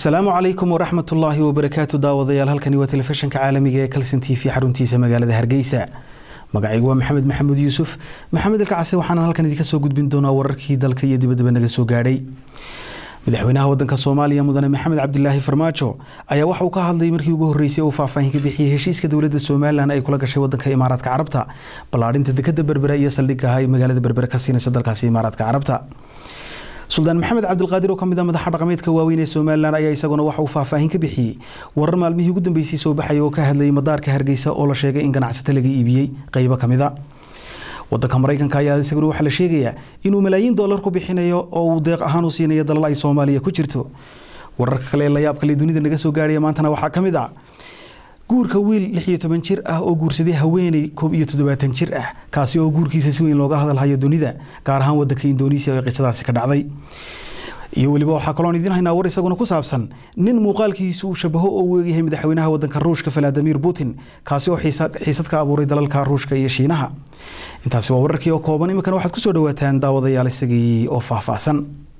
السلام عليكم ورحمة الله وبركاته. داوديال halkani waa telefishinka caalamiga ee Kalsan TV xaruntiisa magaalada Hargeysa. Magacaygu waa Maxamed Yuusuf. Maxamed Alkacsi waxaan halkan idinka soo gudbin doonaa wararkii dalka iyo dibadda naga soo gaadhay. Madaxweynaha wadanka Soomaaliya Mudane Maxamed Cabdilaahi Farmaajo ayaa waxa uu ka hadlay markii ugu horeysay oo faahfaahin ka bixiyay heshiiska dawladda Soomaaliland ay kula gashay wadanka Imaaraadka Carabta ballaarinta dekedda Berbera iyo saldhigga ay magaalada Berbera ka siinayso dalkaasi Imaaraadka Carabta. Sultan Maxamed Cabdilqaadir oo kamid ah madaxa dhaqameedka waaweyn ee Soomaaliland ayaa isaguna waxa uu faahfaahin ka bixiyay warar maalmihii ugu dambeysay soo baxay oo ka hadlay madaarka Hargeysa oo la sheegay in ganacsatada laga iibiyay qaybo kamid ah wadanka Mareykanka ayaa isaguna waxa la sheegayaa inuu malaayiin dollar ku bixinayo oo uu deeq ahaan u siinayo dalal ay Soomaaliya ku jirto. Wararka kale la yaab kale dunida naga soo gaaraya maantana waxa kamid ah guurka wiil 16 jir ah oo guursaday haweeney 17 jir ah kaasi oo guurkiisa si weyn looga hadalhayo dunida gaar ahaan wadanka Indonesia oo qisadaasi ka dhacday iyo waliba waxa kaloon idin haynaa war isaguna ku saabsan nin muuqaalkiisu uu shabaho oo uu yahay madaxweynaha wadanka Ruushka Vladimir Putin kaasi oo xiisad ka abuuray dalalka Ruushka iyo Shiinaha. Intaasi waa wararkii oo kooban iminkan waxaad ku soo dhawaataan daawadayaal isagii oo faahfaahsan.